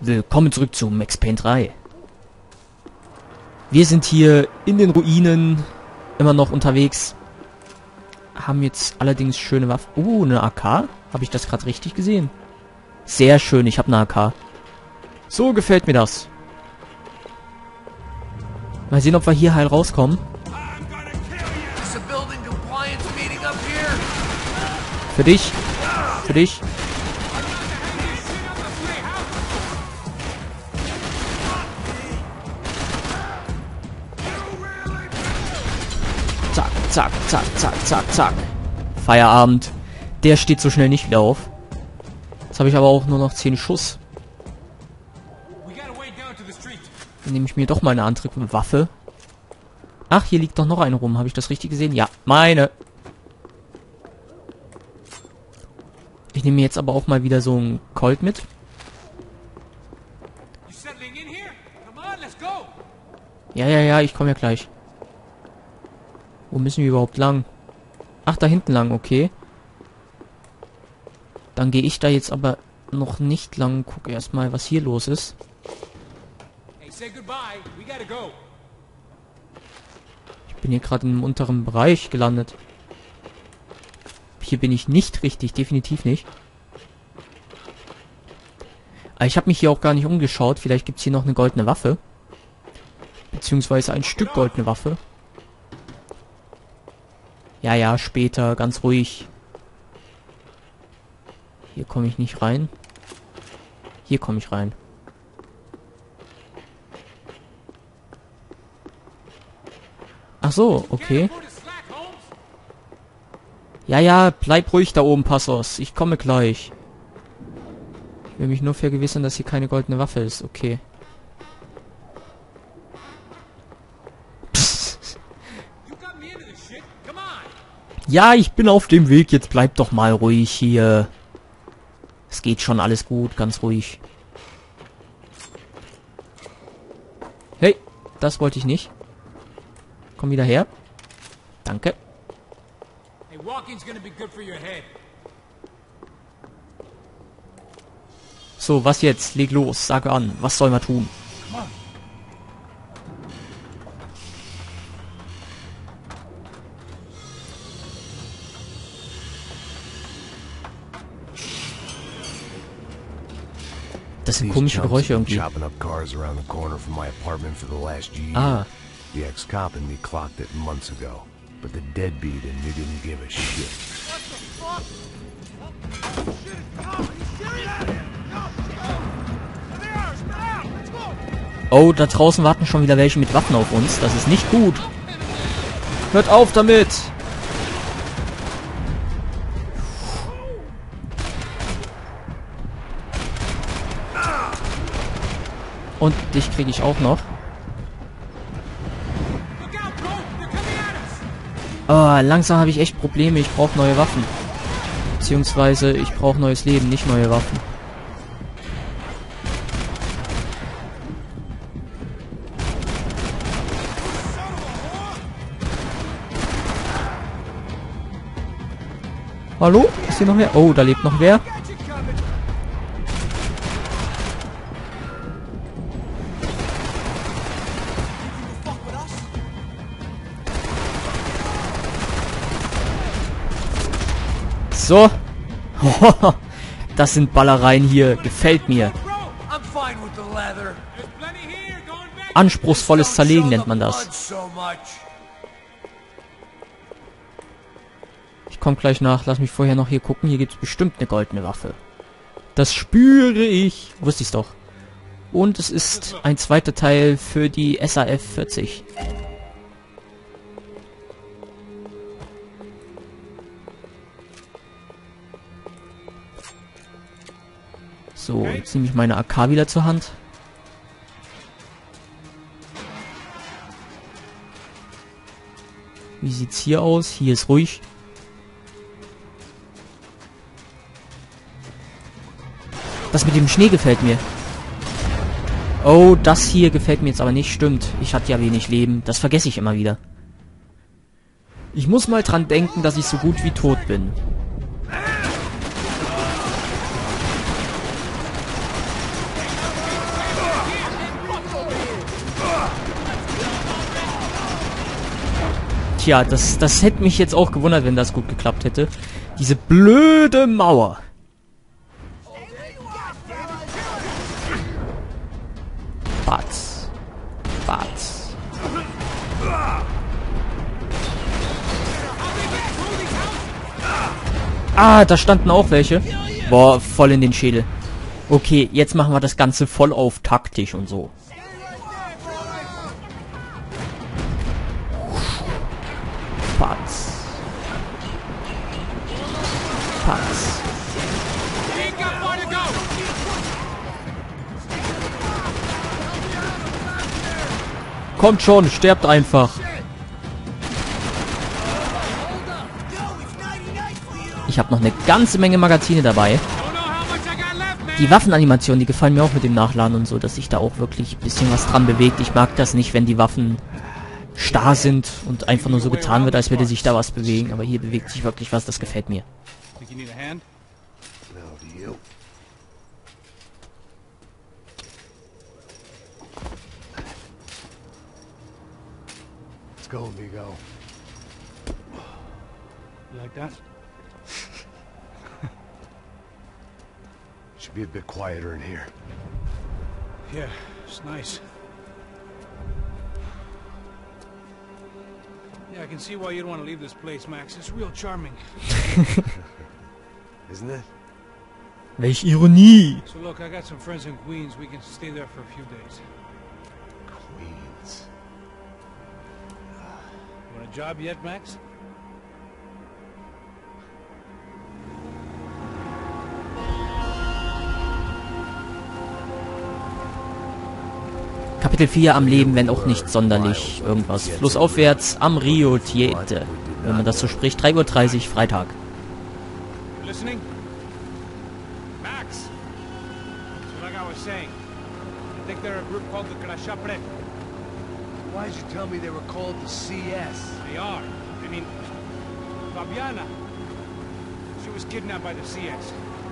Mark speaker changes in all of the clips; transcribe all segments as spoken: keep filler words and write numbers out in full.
Speaker 1: Willkommen zurück zu Max Payne drei. Wir sind hier in den Ruinen immer noch unterwegs. Haben jetzt allerdings schöne Waffen. Oh, eine A K? Habe ich das gerade richtig gesehen? Sehr schön, ich habe eine A K. So gefällt mir das. Mal sehen, ob wir hier heil rauskommen. Für dich. Für dich. Zack, zack, zack, zack, zack, zack. Feierabend. Der steht so schnell nicht wieder auf. Jetzt habe ich aber auch nur noch zehn Schuss. Dann nehme ich mir doch mal eine andere Waffe. Ach, hier liegt doch noch eine rum. Habe ich das richtig gesehen? Ja, meine. Ich nehme mir jetzt aber auch mal wieder so einen Colt mit. Ja, ja, ja, ich komme ja gleich. Wo müssen wir überhaupt lang? Ach, da hinten lang, okay. Dann gehe ich da jetzt aber noch nicht lang. Guck erstmal, was hier los ist. Ich bin hier gerade im unteren Bereich gelandet. Hier bin ich nicht richtig, definitiv nicht. Aber ich habe mich hier auch gar nicht umgeschaut. Vielleicht gibt es hier noch eine goldene Waffe. Beziehungsweise ein Stück goldene Waffe. Ja, ja, später, ganz ruhig. Hier komme ich nicht rein. Hier komme ich rein. Ach so, okay. Ja, ja, bleib ruhig da oben, Passos. Ich komme gleich. Ich will mich nur vergewissern, dass hier keine goldene Waffe ist. Okay. Ja, ich bin auf dem Weg. Jetzt bleib doch mal ruhig hier. Es geht schon alles gut, ganz ruhig. Hey, das wollte ich nicht. Komm wieder her. Danke. So, was jetzt? Leg los, sag an. Was soll man tun? Das sind komische Geräusche irgendwie. Ah.
Speaker 2: The ex-cop and me clocked it months ago, but the deadbeat in me didn't give a shit.
Speaker 1: Oh, da draußen warten schon wieder welche mit Waffen auf uns. Das ist nicht gut. Hört auf damit! Und dich kriege ich auch noch. Oh, langsam habe ich echt Probleme. Ich brauche neue Waffen. Beziehungsweise ich brauche neues Leben, nicht neue Waffen. Hallo? Ist hier noch wer? Oh, da lebt noch wer. So. Das sind Ballereien hier. Gefällt mir. Anspruchsvolles Zerlegen nennt man das. Ich komme gleich nach. Lass mich vorher noch hier gucken. Hier gibt es bestimmt eine goldene Waffe. Das spüre ich. Wusste ich's doch. Und es ist ein zweiter Teil für die S A F vierzig. So, jetzt nehme ich meine A K wieder zur Hand. Wie sieht's hier aus? Hier ist ruhig. Das mit dem Schnee gefällt mir. Oh, das hier gefällt mir jetzt aber nicht. Stimmt, ich hatte ja wenig Leben. Das vergesse ich immer wieder. Ich muss mal dran denken, dass ich so gut wie tot bin. tja, das, das hätte mich jetzt auch gewundert, wenn das gut geklappt hätte. Diese blöde Mauer. Batz. Batz. Ah, da standen auch welche. Boah, voll in den Schädel. Okay, jetzt machen wir das Ganze voll auf taktisch und so. Patz. Patz. Kommt schon, sterbt einfach. Ich habe noch eine ganze Menge Magazine dabei. Die Waffenanimationen, die gefallen mir auch mit dem Nachladen und so, dass sich da auch wirklich ein bisschen was dran bewegt. Ich mag das nicht, wenn die Waffen starr sind und einfach nur so getan wird, als würde sich da was bewegen. Aber hier bewegt sich wirklich was, das gefällt mir.
Speaker 2: Let's go, amigo.
Speaker 3: You like that?
Speaker 2: Should be a bit quieter in here.
Speaker 3: Yeah, it's nice. Yeah, I can see why you'd want to leave this place, Max. It's real charming.
Speaker 2: Isn't it?
Speaker 1: Welch Ironie!
Speaker 3: So look, I got some friends in Queens. We can stay there for a few days.
Speaker 2: Queens.
Speaker 3: Want a job yet, Max?
Speaker 1: Kapitel vier am Leben, wenn auch nicht sonderlich irgendwas. Flussaufwärts am Rio Tiete. Wenn man das so spricht, drei Uhr dreißig, Freitag.
Speaker 3: Listening? Max! So like I was saying, I think they're a group called the Crashapre.
Speaker 2: Why did you tell me they were called the C S?
Speaker 3: They are. I mean, Fabiana. She was kidnapped by the C S.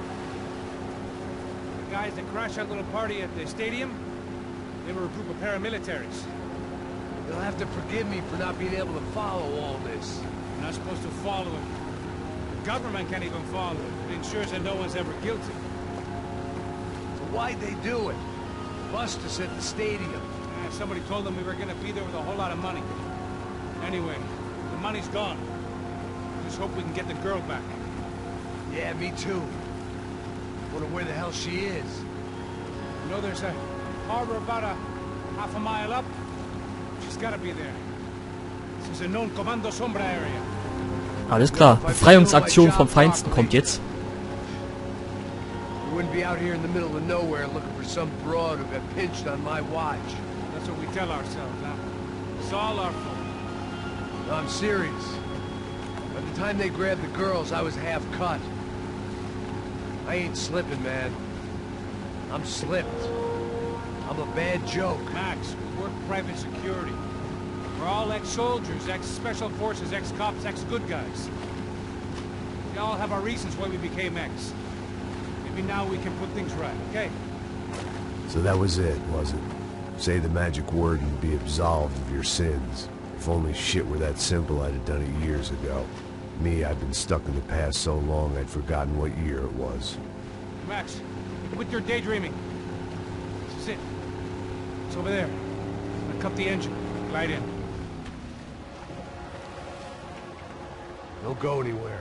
Speaker 3: The guys that crashed that little party at the stadium, they were a group of paramilitaries.
Speaker 2: You'll have to forgive me for not being able to follow all this.
Speaker 3: You're not supposed to follow it. The government can't even follow it. It ensures that no one's ever guilty.
Speaker 2: So why'd they do it? Bust us at the stadium.
Speaker 3: Uh, somebody told them we were gonna be there with a whole lot of money. Anyway, the money's gone. Just hope we can get the girl back.
Speaker 2: Yeah, me too. Wonder where the hell she is.
Speaker 3: You know, there's a harbor about a half a mile up. She's gotta be there. This is a known Commando Sombra area.
Speaker 1: Alles klar, Befreiungsaktion vom Feinsten kommt jetzt.
Speaker 2: We wouldn't be out here in the middle of nowhere looking for some broad who got pinched on my watch.
Speaker 3: That's what we tell ourselves, huh? It's all our fault.
Speaker 2: No, I'm serious. By the time they grabbed the girls, I was half cut. I ain't slipping, man. I'm slipped. I'm a bad joke.
Speaker 3: Max, we work private security. We're all ex-soldiers, ex-special forces, ex-cops, ex-good guys. We all have our reasons why we became ex. Maybe now we can put things right, okay?
Speaker 2: So that was it, was it? Say the magic word and be absolved of your sins. If only shit were that simple, I'd have done it years ago. Me, I've been stuck in the past so long I'd forgotten what year it was.
Speaker 3: Max, quit your daydreaming. This is it. It's over there. I'm gonna cut the engine. Glide in.
Speaker 2: Don't go anywhere.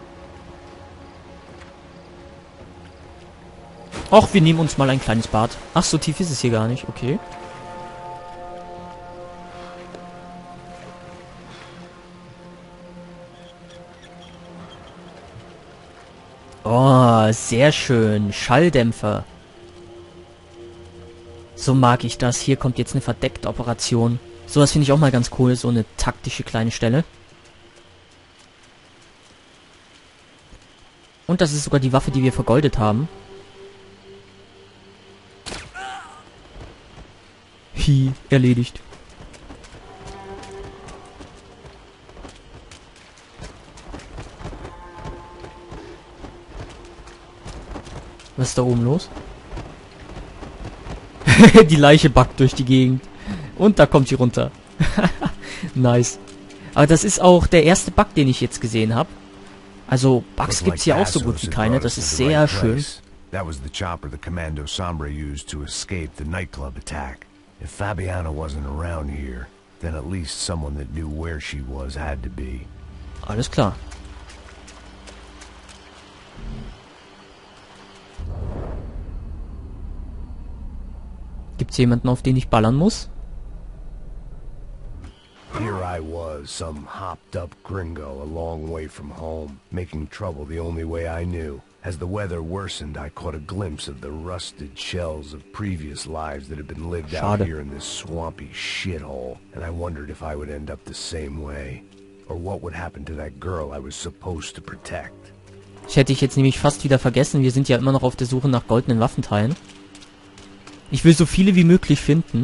Speaker 1: Och, wir nehmen uns mal ein kleines Bad. Ach, so tief ist es hier gar nicht. Okay. Oh, sehr schön. Schalldämpfer. So mag ich das. Hier kommt jetzt eine verdeckte Operation. Sowas finde ich auch mal ganz cool. So eine taktische kleine Stelle. Und das ist sogar die Waffe, die wir vergoldet haben. Hi, erledigt. Was ist da oben los? Die Leiche backt durch die Gegend. Und da kommt sie runter. Nice. Aber das ist auch der erste Bug, den ich jetzt gesehen habe. Also Bugs
Speaker 2: Looks
Speaker 1: gibt's
Speaker 2: like
Speaker 1: hier auch so gut
Speaker 2: Passos
Speaker 1: wie
Speaker 2: had
Speaker 1: keine.
Speaker 2: brought
Speaker 1: Das
Speaker 2: us
Speaker 1: ist
Speaker 2: to the
Speaker 1: sehr
Speaker 2: right
Speaker 1: schön.
Speaker 2: place. That was the chopper the Commando Sombre used to escape the nightclub attack. If Fabiana wasn't around here, then at least someone that knew where she was had to be.
Speaker 1: Alles klar. Gibt's jemanden, auf den ich ballern muss?
Speaker 2: Here I was, some hopped-up gringo a long way from home, making trouble the only way I knew. As the weather worsened, I caught a glimpse of the rusted shells of previous lives that had been lived out
Speaker 1: Schade.
Speaker 2: here in this swampy shithole, and I wondered if I would end up the same way, or what would happen to that girl I was supposed to protect.
Speaker 1: Ich hätte ich jetzt nämlich fast wieder vergessen. Wir sind ja immer noch auf der Suche nach goldenen Waffenteilen. Ich will so viele wie möglich finden.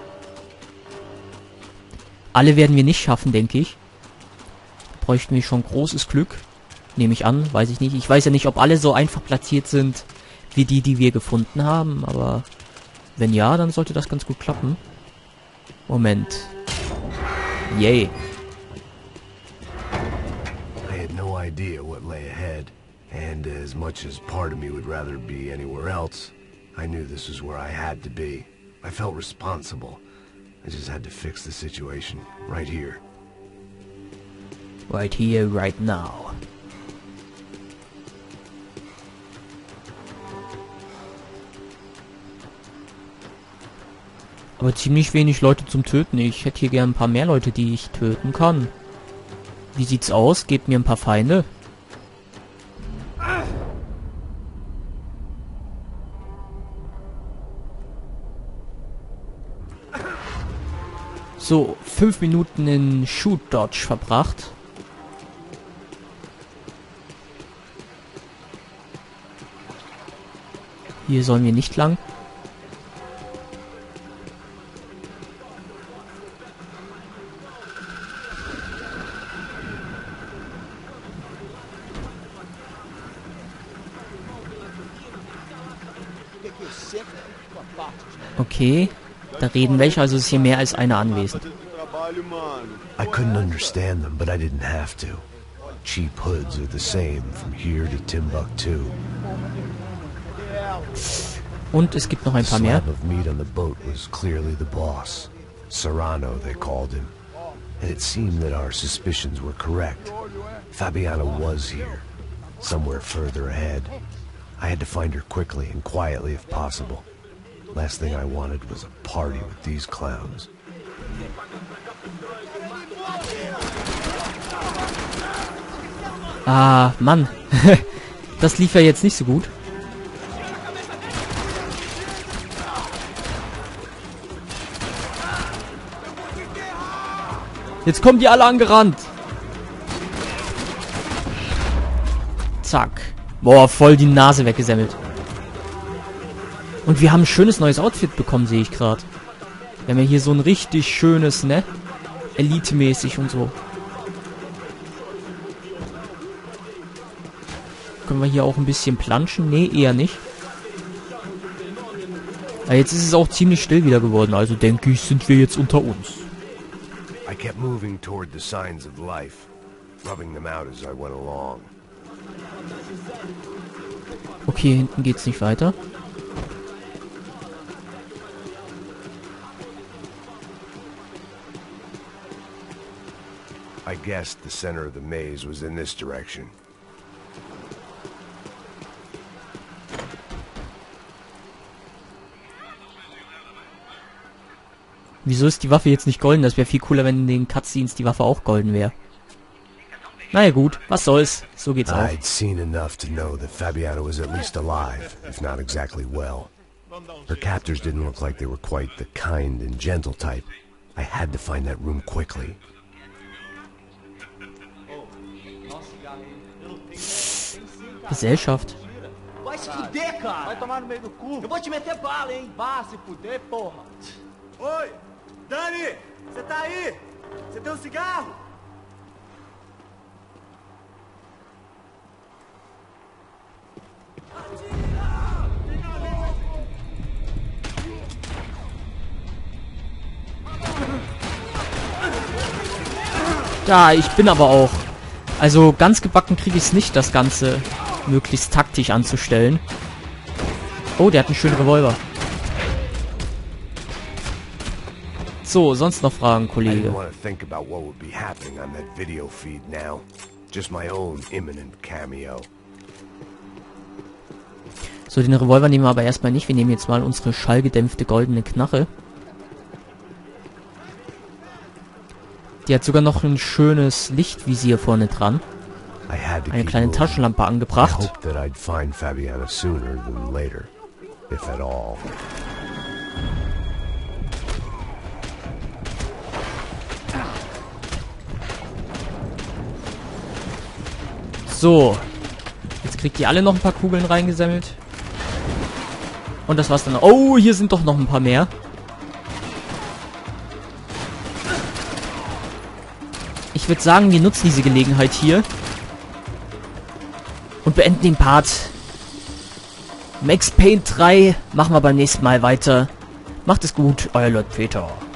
Speaker 1: Alle werden wir nicht schaffen, denke ich. Da bräuchten wir schon großes Glück. Nehme ich an, weiß ich nicht. Ich weiß ja nicht, ob alle so einfach platziert sind, wie die, die wir gefunden haben. Aber wenn ja, dann sollte das ganz gut klappen. Moment. Yay.
Speaker 2: I had no idea what lay ahead, and as much as part of me would rather be anywhere else, I knew this was where I had to be. I felt responsible. I just had to fix the situation, right here.
Speaker 1: Right here, right now. Aber ziemlich wenig Leute zum Töten. Ich hätte hier gern ein paar mehr Leute, die ich töten kann. Wie sieht's aus? Gebt mir ein paar Feinde. So, fünf Minuten in Shoot Dodge verbracht. Hier sollen wir nicht lang. Okay, da reden welche, also ist hier mehr als einer anwesend.
Speaker 2: I couldn't understand them, but I didn't have to. Cheap hoods are the same from here to Timbuktu.
Speaker 1: Und es gibt noch ein
Speaker 2: The
Speaker 1: paar mehr.
Speaker 2: slab of meat on the boat was clearly the boss. Serrano, they called him. And it seemed that our suspicions were correct. Fabiana was here, somewhere further ahead. I had to find her quickly and quietly if possible. Last thing I wanted was a party with these clowns.
Speaker 1: Ah, Mann. Das lief ja jetzt nicht so gut. Jetzt kommen die alle angerannt. Zack. Boah, voll die Nase weggesemmelt. Und wir haben ein schönes neues Outfit bekommen, sehe ich gerade. Wir haben ja hier so ein richtig schönes, ne? Elite-mäßig und so. Können wir hier auch ein bisschen planschen? Nee, eher nicht. Aber jetzt ist es auch ziemlich still wieder geworden. Also denke ich, sind wir jetzt unter uns.
Speaker 2: I kept moving toward the signs of life, rubbing them out as I went along.
Speaker 1: Okay, hinten geht's nicht weiter.
Speaker 2: I guessed the center of the maze was in this direction.
Speaker 1: Wieso ist die Waffe jetzt nicht golden? Das wäre viel cooler, wenn in den Cutscenes die Waffe auch golden wäre. Naja gut, was soll's. So geht's auch.
Speaker 2: I'd seen enough to know that Fabiana was at least alive, if not exactly well. Her captors didn't look like they were quite the kind and gentle type. I had to find that room quickly.
Speaker 1: Gesellschaft.
Speaker 4: Vai se fuder, cara! Vai tomar no meio do cu! Eu vou te meter bala, hein? Vá se fuder, porra! Oi! Dani! Você tá aí? Você tem um cigarro?
Speaker 1: Ja, ich bin aber auch... Also ganz gebacken kriege ich es nicht, das Ganze möglichst taktisch anzustellen. Oh, der hat einen schönen Revolver. So, sonst noch Fragen,
Speaker 2: I didn't
Speaker 1: Kollege?
Speaker 2: want to think about what would be happening on that video feed now. Just my own imminent cameo.
Speaker 1: So, den Revolver nehmen wir aber erstmal nicht. Wir nehmen jetzt mal unsere schallgedämpfte goldene Knarre. Die hat sogar noch ein schönes Lichtvisier vorne dran.
Speaker 2: I had to
Speaker 1: Eine
Speaker 2: keep
Speaker 1: kleine
Speaker 2: moving.
Speaker 1: Taschenlampe
Speaker 2: I
Speaker 1: angebracht.
Speaker 2: hoped that I'd find Fabiana sooner than later, if at all.
Speaker 1: So. Jetzt kriegt ihr alle noch ein paar Kugeln reingesammelt. Und das war's dann. Oh, hier sind doch noch ein paar mehr. Ich würde sagen, wir nutzen diese Gelegenheit hier. Und beenden den Part. Max Payne drei machen wir beim nächsten Mal weiter. Macht es gut, euer Lord Peter.